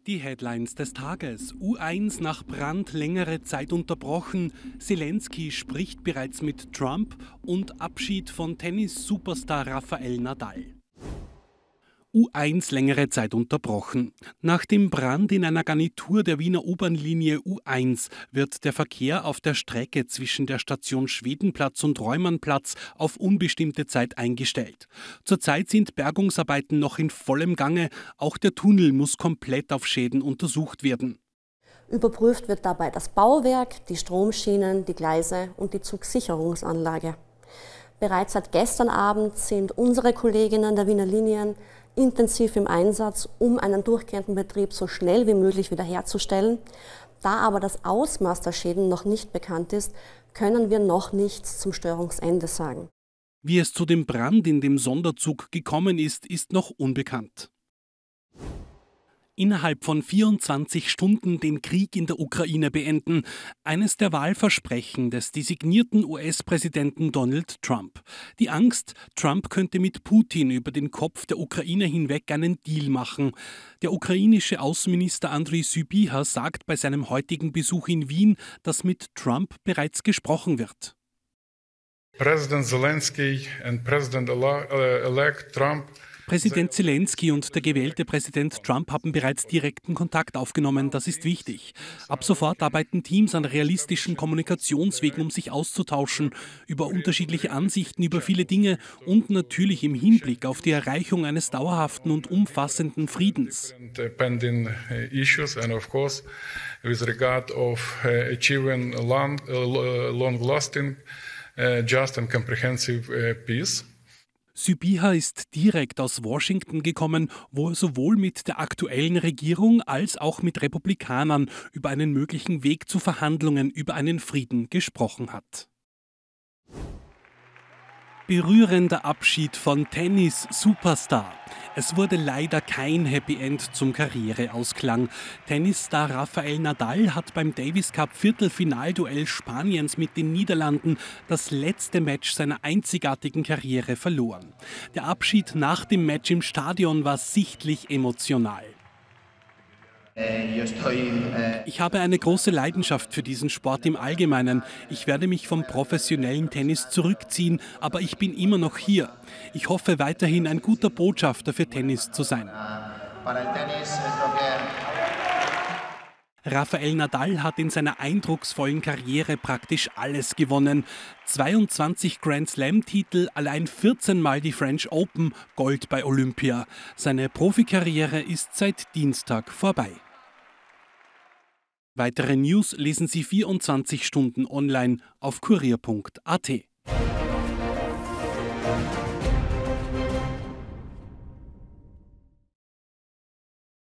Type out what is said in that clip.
Die Headlines des Tages. U1 nach Brand längere Zeit unterbrochen. Zelensky spricht bereits mit Trump und Abschied von Tennis-Superstar Rafael Nadal. U1 längere Zeit unterbrochen. Nach dem Brand in einer Garnitur der Wiener U-Bahn-Linie U1 wird der Verkehr auf der Strecke zwischen der Station Schwedenplatz und Reumannplatz auf unbestimmte Zeit eingestellt. Zurzeit sind Bergungsarbeiten noch in vollem Gange. Auch der Tunnel muss komplett auf Schäden untersucht werden. Überprüft wird dabei das Bauwerk, die Stromschienen, die Gleise und die Zugsicherungsanlage. Bereits seit gestern Abend sind unsere Kolleginnen der Wiener Linien intensiv im Einsatz, um einen durchgehenden Betrieb so schnell wie möglich wiederherzustellen. Da aber das Ausmaß der Schäden noch nicht bekannt ist, können wir noch nichts zum Störungsende sagen. Wie es zu dem Brand in dem Sonderzug gekommen ist, ist noch unbekannt. Innerhalb von 24 Stunden den Krieg in der Ukraine beenden. Eines der Wahlversprechen des designierten US-Präsidenten Donald Trump. Die Angst, Trump könnte mit Putin über den Kopf der Ukraine hinweg einen Deal machen. Der ukrainische Außenminister Andriy Sybiha sagt bei seinem heutigen Besuch in Wien, dass mit Trump bereits gesprochen wird. Präsident Zelensky und Präsident-elect Trump. Präsident Zelensky und der gewählte Präsident Trump haben bereits direkten Kontakt aufgenommen. Das ist wichtig. Ab sofort arbeiten Teams an realistischen Kommunikationswegen, um sich auszutauschen über unterschiedliche Ansichten über viele Dinge und natürlich im Hinblick auf die Erreichung eines dauerhaften und umfassenden Friedens. Pending issues and of course with regard of achieving long-lasting, just and comprehensive peace. Sybiha ist direkt aus Washington gekommen, wo er sowohl mit der aktuellen Regierung als auch mit Republikanern über einen möglichen Weg zu Verhandlungen über einen Frieden gesprochen hat. Berührender Abschied von Tennis-Superstar. Es wurde leider kein Happy End zum Karriereausklang. Tennisstar Rafael Nadal hat beim Davis Cup Viertelfinalduell Spaniens mit den Niederlanden das letzte Match seiner einzigartigen Karriere verloren. Der Abschied nach dem Match im Stadion war sichtlich emotional. Ich habe eine große Leidenschaft für diesen Sport im Allgemeinen. Ich werde mich vom professionellen Tennis zurückziehen, aber ich bin immer noch hier. Ich hoffe weiterhin ein guter Botschafter für Tennis zu sein. Rafael Nadal hat in seiner eindrucksvollen Karriere praktisch alles gewonnen. 22 Grand-Slam-Titel, allein 14 Mal die French Open, Gold bei Olympia. Seine Profikarriere ist seit Dienstag vorbei. Weitere News lesen Sie 24 Stunden online auf kurier.at.